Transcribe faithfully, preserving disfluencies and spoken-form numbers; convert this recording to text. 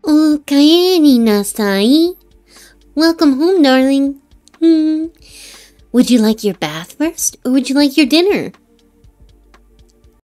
おかえりなさい. Welcome home, darling. Hmm. Would you like your bath first, or would you like your dinner?